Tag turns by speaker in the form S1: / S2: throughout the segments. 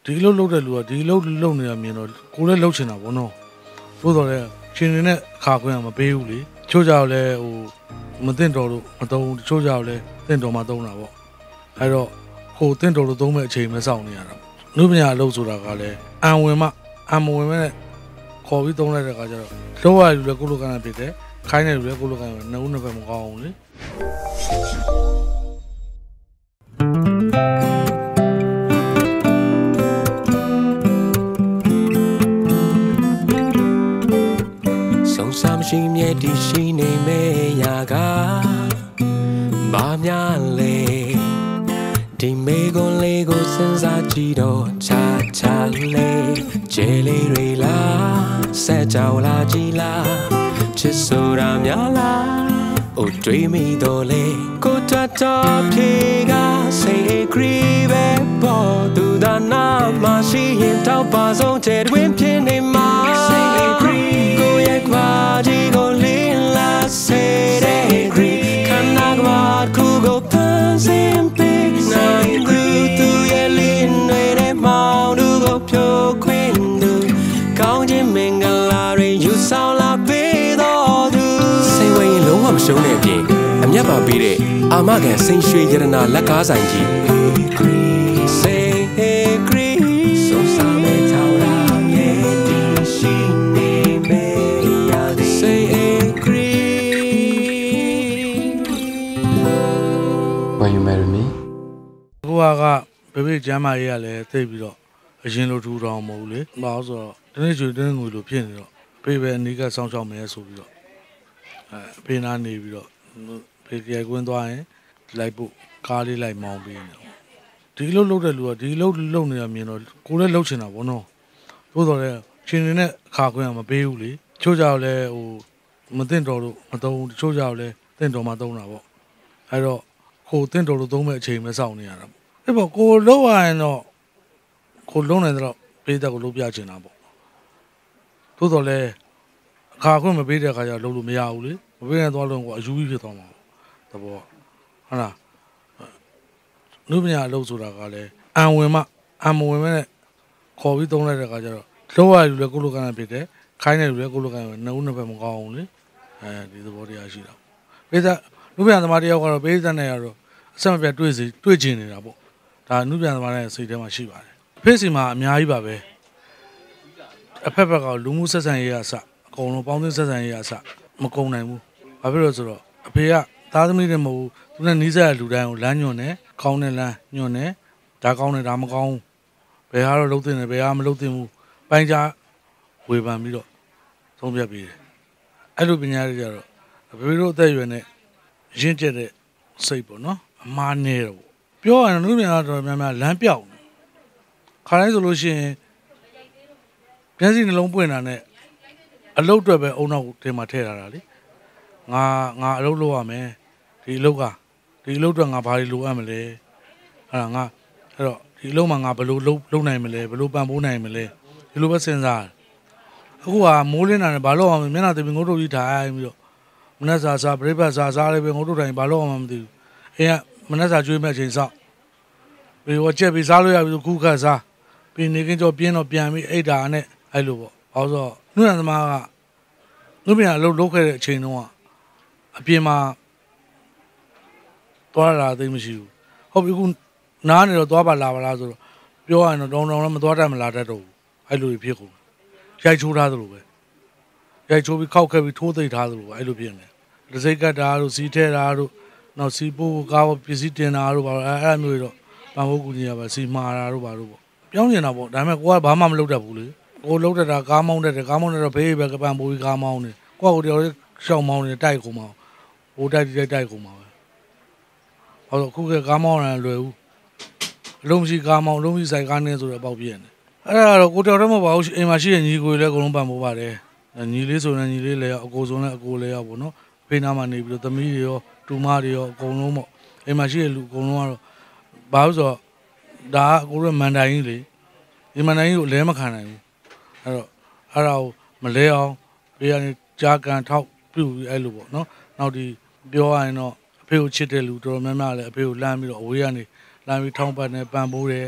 S1: ဒီလိုလုပ်တဲ့လူကဒီလိုလုပ်နေတာမြင်တော့ကိုလည်းလှုပ်ချင်တာပေါ့နော်သို့တော်လည်းရှင်နေနဲ့အခါခွင့်မပေးဘူးလေချို့ကြောက်လဲဟိုမသိတော်လို့မသုံးဘူးချို့ကြောက်လဲတင့်တော်မှသုံးတာပေါ့အဲ့တော့ဟိုတင့်တော်လို့သုံးမဲ့အချိန်မစောင့်နေရတာနုပညာအလုပ်ဆိုတာကလည်းအံဝင်မနဲ့ခေါ်ပြီးသုံးလိုက်တဲ့အခါကျတော့လောရလူလည်းကိုလိုကန်ဖြစ်တယ်ခိုင်းတဲ့လူလည်းကိုလိုကန်နှစ်ဦးနှစ်ဖက်မကောင်းဘူးလေ
S2: ရှိမြဲတည်ရှိနေမယ့်ရာကဘာများလဲဒီမေကွန်လေးကိုစဉ်းစားကြည့်တော့ချာလေးကျဲလေးတွေလားဆက်ကြောင်လာကြည်လားချစ်ဆိုတာများလားအိုတွေးမိတော့လေကိုတတော်ဖြေကစိတ် agree ပဲပေါ်သူသာနာမရှိရင်တော့ပါဆုံးတဲ့တွင်ဖြစ်နေမှာစိတ် agree ကိုရဲ့ခွာကြီးကိုလင်းလာစေတဲ့ agree ခန္ဓာကဘာခုကိုဖန်ဆင်းပေးနိုင်သူရဲ့လင်းတွေနဲ့မောင်သူကိုဖြိုခွင်းသူကောင်းခြင်းမင်္ဂလာတွေယူဆောင်လာပေးတော်သူစိတ်ဝိုင်းလုံးဝမရှုံးတဲ့အပြင်အမြတ်ပါပေးတဲ့အာမခံစိန်ရွှေရတနာလက်ကားဆိုင်ကြီးစိတ် agree ဆုံးစာမဲ့ထောင်လာမြဲတည်ရှိနေမယ့်ရာဒီစိတ် agree
S3: Will you marry me
S1: ကိုကဘေကျမ်းမာရေးကလည်းသိပြီးတော့အရင်လိုထူထောင်မဟုတ်လေဘာလို့ဆိုတော့ဒီနေ့ကျွေးတင်းငွေလိုဖြစ်နေတော့ဘေပဲအနီးကစောင့်ရှောက်မယ်ဆိုပြီးတော့ဖေးနာနေပြီးတော့ဖေးကြဲကွင်းသွားရင်လိုက်ဖို့ကားလေးလိုက်မောင်းပေးနေတော့ဒီလိုလုပ်တဲ့လူကဒီလိုလုပ်နေတာမြင်တော့ကိုလည်းလှုပ်ချင်တာပေါ့နော်သို့တော်လည်းရှင်နေနဲ့အခါခွင့်မပေးဘူးလေချို့ကြောက်လဲဟိုမသိတော်လို့မသုံးဘူးချို့ကြောက်လဲတင့်တော်မှသုံးတာပေါ့အဲ့တော့ဟိုတင့်တော်လို့သုံးမဲ့အချိန်မစောင့်နေရတာပေါ့အဲ့ပေါ့ကိုလှုပ်ရရင်တော့ကိုလုံးနေတော့ပေးတဲ့ကိုလှုပ်ပြချင်တာပေါ့သို့တော်လည်းအခါခွင့်မပေးတဲ့အခါကျလှုပ်လို့မရဘူးလေမပေးရင်သွားလို့ကိုအယူကြီးဖြစ်သွားမှာသဘောဟုတ်လားနုပညာအလုပ်ဆိုတာကလည်းအံဝင်နဲ့ခေါ်ပြီးသုံးလိုက်တဲ့အခါကျတော့လောရလူလည်းကိုလိုကန်ဖြစ်တယ်ခိုင်းတဲ့လူလည်းကိုလိုကန်နှစ်ဦးနှစ်ဖက်မကောင်းဘူးလေဒီသဘောတရားရှိတာပိဿနုပညာသမားတယောက်ကတော့ပိဿနဲ့ရတော့အဆက်မပြတ်တွေ့ကျင်နေတာပေါ့ဒါနုပညာသမားရဲ့စိတ်ထဲမှာရှိပါတယ်ဖေ့စီမှာအများကြီးပါပဲအဖက်ဖက်ကလူမှုဆက်ဆံရေးအစအကုန်လုံးပေါင်းသင်းဆက်ဆံရေးအစမကုန်နိုင်ဘူးဘာဖြစ်လို့ဆိုတော့အဖေကသားသမီးတွေမဟုတ်ဘူးသူနဲ့နီးစပ်တဲ့လူတိုင်းကိုလမ်းညွှန်တယ်ကောင်းတဲ့လမ်းညွှန်တယ်ဒါကောင်းတယ်ဒါမကောင်းဘယ်ဟာတော့လုံးတင်တယ်ဘယ်ဟာမလုံးတင်ဘူးပိုင်းခြားဝေဖန်ပြီးတော့သုံးပြပေးတယ်အဲ့လိုပညာတွေကြတော့အဖေတို့အသက်အရွယ်နဲ့ရင့်ကျက်တဲ့စိတ်ပေါ့နော်အမားနေတော့ပြောရရင်လူများတော်များများလမ်းပြောက်ခါတိုင်းဆိုလို့ရှိရင်မျက်စိနှလုံးပွင့်တာနဲ့အလုတ်အတွက်ပဲအုံနောက်ထဲမှာထည့်ထားတာလေငါအလုပ်လုပ်ရမယ်ဒီအလုပ်အတွက်ငါဘာတွေလိုအပ်မလဲအဲ့တော့ဒီအလုပ်မှာငါဘယ်လိုလုပ်နိုင်မလဲဘယ်လိုပံ့ပိုးနိုင်မလဲဒီလိုပဲစဉ်းစားအခုကမိုးလင်းတာနဲ့ဘာလို့အောင်မျက်နှာတပင်ငုတ်တုတ်ကြီးထိုင်ပြီးတော့မနှက်စားပြိပ္ပတ်စားလေးပဲငုတ်တုတ်ထိုင်ဘာလို့အောင်မသိဘူးအိမ်ကမနှက်စားကျွေးမဲ့အချိန်စောင့်ပြီးတော့ချက်ပြီးစားလို့ရပြီခုခတ်စားပြီးနေကင်းကြောပြင်းတော့ပြန်ပြီးအိတ်တာနဲ့အဲ့လိုပေါ့ဟောဆိုနုရန်သမားကနုပညာအလုပ်လုပ်ခဲ့တဲ့အချိန်တုန်းကအပြင်မှာသွားလာသိမရှိဘူးဟုတ်ပြီခုနားနေတော့သွားပါလာပါလားဆိုတော့ပြောရရင်တော့တောင်းလည်းမသွားတတ်မလာတတ်တော့ဘူးအဲ့လိုဖြစ်ကုန်ရိုက်ချိုးထားသလိုပဲရိုက်ချိုးပြီးခောက်ခဲ့ပြီးထိုးသိပ်ထားသလိုပဲအဲ့လိုဖြစ်နေတယ်စိတ်ကတ်တာတို့စီးထဲတာတို့နောက်စီပိုးကားပစ္စည်းတင်တာတို့ဘာလို့အဲ့မျိုးတွေတော့ပန်ဖို့ကူညီရပါစီမာတာတို့ဘာလို့ပေါ့ပြောင်းနေတာပေါ့ဒါပေမဲ့ကိုကဘာမှမလုပ်တတ်ဘူးလေကိုလုပ်တတ်တာကားမောင်းတတ်တယ်ကားမောင်းတော့ဘေးပဲကပန်ပိုးကြီးကားမောင်းနေကိုကတယောက်ရှောင်းမောင်းနေတိုက်ကုန်မှာဟိုတိုက်ကုန်မှာပဲဟောခုကကားမောင်းရလွယ်ဘူးအလုံးမရှိကားမောင်းလုံးမရှိဆိုင်ကားနေဆိုတော့ပေါက်ပြည့်နေအဲ့ဒါတော့ကိုတယောက်တည်းမဟုတ်ပါဘူးအိမ်မှာရှိတဲ့ညီကိုလည်းအကုန်လုံးပန်ပိုးပါတယ်ညီလေးဆိုရင်ညီလေးလည်းအကိုဆိုရင်အကိုလည်းရောပေါ့နော်ဖေးနာမှာနေပြီးတော့သမီးတွေရောတူမတွေရောအကုန်လုံးပေါ့အိမ်မှာရှိတဲ့လူအကုန်လုံးကတော့ဘာလို့ဆိုတော့ဒါကကိုတို့မန်တိုင်ကြီးလေဒီမန်တိုင်ကြီးကိုလဲမခံနိုင်ဘူးအဲ့ဒါကိုမလဲအောင်ဘေးကနေကြားကန်ထောက်ပြုတ်အဲ့လိုပေါ့နော်နောက်ဒီပြောရရင်တော့အဖေကိုချစ်တဲ့လူတော်တော်များများလည်းအဖေကိုလမ်းပြီးတော့အဝေးကနေလမ်းပြီးထောင်းပတ်နေပန်ပိုးတယ်သူ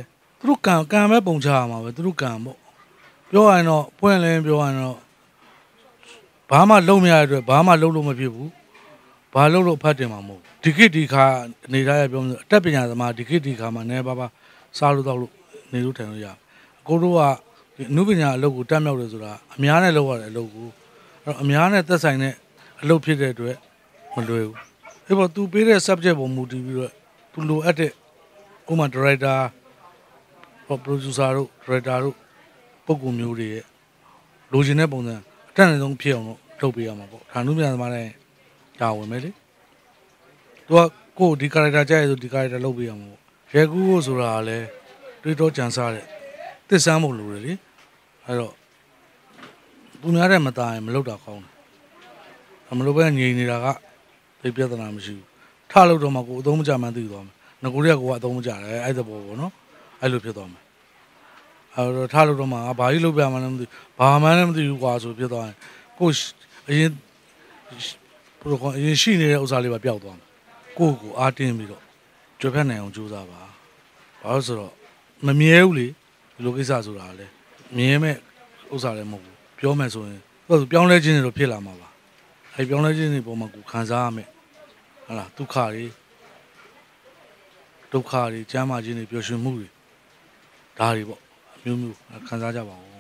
S1: သူတို့ကံပဲပုံချရမှာပဲသူတို့ကံပေါ့ပြောရရင်တော့ပွင့်လင်းပြောရရင်တော့ဘာမှလုံးမရတဲ့အတွက်ဘာမှလုံးလို့မဖြစ်ဘူးဘာလုံးလို့ဖတ်တင်မှာမဟုတ်ဒီခေတ်ဒီခါနေထားရပြောလို့အတက်ပညာသမားဒီခေတ်ဒီခါမှာနဲပါစားလို့တော့လို့နေလို့ထိုင်လို့ရအကိုတို့ကဒီအနုပညာအလုပ်ကိုတက်မြောက်တယ်ဆိုတာအများနဲ့လုပ်ရတဲ့အလုပ်ကိုအဲ့တော့အများနဲ့သက်ဆိုင်တဲ့အလုပ်ဖြစ်တဲ့အတွက်မလွယ်ဘူးအဲ့ပေါ် तू ပေးတဲ့ subject ပုံမူတည်ပြီးတော့ तू လိုအပ်တဲ့ဥပမာ director ဟော producer တို့ director တို့ပုံကူမျိုးတွေရဲ့လိုချင်တဲ့ပုံစံအတက်အဆုံးဖြစ်အောင်လို့လုပ်ပေးရမှာပေါ့ဒါအနုပညာသမားတိုင်းတာဝန်ပဲလေ तू ကကိုဒီ character ကြိုက်ရဆိုဒီ character လုပ်ပေးရမှာပေါ့ရဲကူးဖို့ဆိုတာကလည်းတွေးတောကြံစားတဲ့သစ္စာမဟုတ်လို့လေအဲ့တော့သူများတဲ့မตายရင်မလုပ်တာကောင်းတယ်မလုပ်ပဲငြိမ်နေတာကသိပြဿနာမရှိဘူးထလို့တော့မှကိုအသုံးမကျမှန်းသိသွားမယ်ငကိုတွေကကိုကအသုံးမကျတယ်အဲ့ဒါပေါ်ပေါ့နော်အဲ့လိုဖြစ်သွားမယ်အဲ့တော့ထလို့တော့မှဘာကြီးလုပ်ပြမှန်းလည်းမသိဘာမှန်းလည်းမသိဘူးကွာဆိုဖြစ်သွားရင်ကိုအရင်ဘယ်လိုခေါ်အရင်ရှိနေတဲ့ဥစ္စာလေးပါပျောက်သွားမယ်ကိုအားတင်းပြီးတော့ကြွယ်ဖက်နိုင်အောင်ကြိုးစားပါဘာလို့ဆိုတော့မမြဲဘူးလေဒီလိုကိစ္စဆိုတာလည်းမြဲမဲ့ဥစ္စာလည်းမဟုတ်ဘူးပြောမယ်ဆိုရင်သူပြောင်းလဲခြင်းတွေတော့ဖြစ်လာမှာပါအဲပြောင်းလဲခြင်းတွေပေါ်မှာကိုခံစားရမယ်ဟုတ်လားဒုက္ခတွေကျမ်းမာခြင်းတွေပျော်ရွှင်မှုတွေဒါတွေပေါ့အမျိုးမျိုးခံစားကြပါဦး